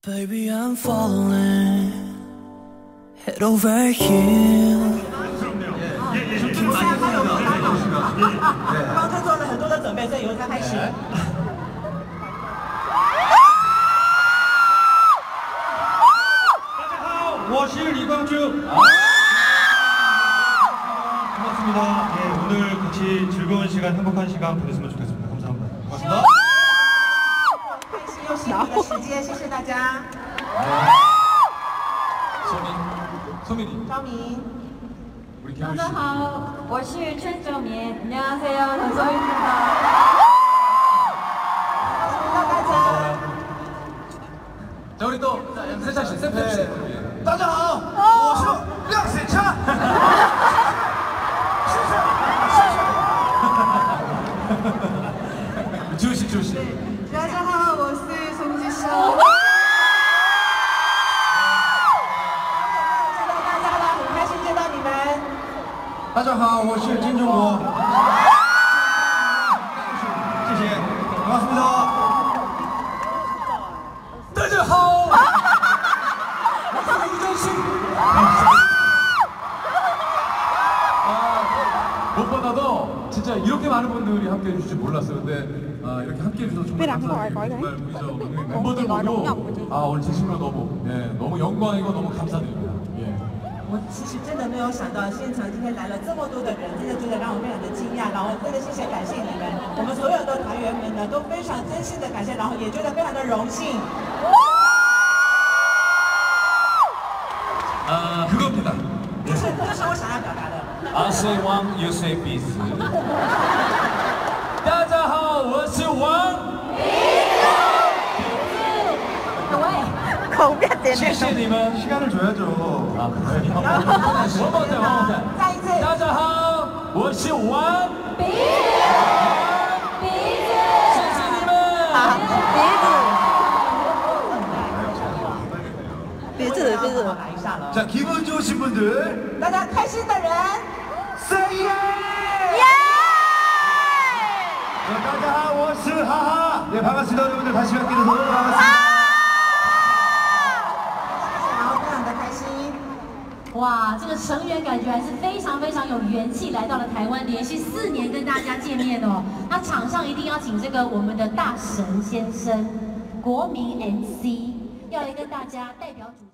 Baby, I'm falling head over heels. 刚才做了很多的准备，所以由他开始。 大家好，我是李光洙。 반갑습니다. 예, 오늘 같이 즐거운 시간, 행복한 시간 보냈으면 좋겠습니다. 감사합니다. 고맙습니다. 开心又幸福的时间，谢谢大家。 소민이. 张明。 大家好，我是최정민。 안녕하세요， 전소민입니다。 자, 우리 또 세찬 씨, 샘플 씨. 大家好，我是梁显찬。 지우 씨, 지우 씨. 大家好，我是송지수。 见到大家了，很开心见到你们。 大家好，我是金钟国。谢谢，반갑습니다。 大家好，我是유정식。 무엇보다도 진짜 이렇게 많은 분들이 함께 해주실 줄 몰랐어요. 근데 이렇게 함께 해주셔서 정말 감사드리고 정말 우리 저 멤버들 모두 오늘 진심으로 너무 영광이고 너무 감사드립니다. 예. 我其实真的没有想到，现场今天来了这么多的人，真的觉得让我非常的惊讶。然后真的谢谢感谢你们，我们所有的团员们呢都非常真心的感谢，然后也觉得非常的荣幸。 그겁니다. 就是我想要表达的。 I say one, you say peace. 大家好，我是王。 口变点谢谢你们。 시간을 줘야죠. 아, 그래요? 원모자. 再一次。 大家好，我是王。鼻子。谢谢你们。 鼻子。 来一下了。 자, 기분 좋으신 분들. 大家开心的人。 Say yeah! 다자하 워스 하하. 네, 반갑습니다. 여러분들 다시 뵙게 돼서 너무 반갑습니다. 然后非常的开心。 哇，这个成员感觉还是非常有元气，来到了台湾，连续4年跟大家见面哦。那场上一定要请这个我们的大神先生，国民 MC， 要来跟大家代表主。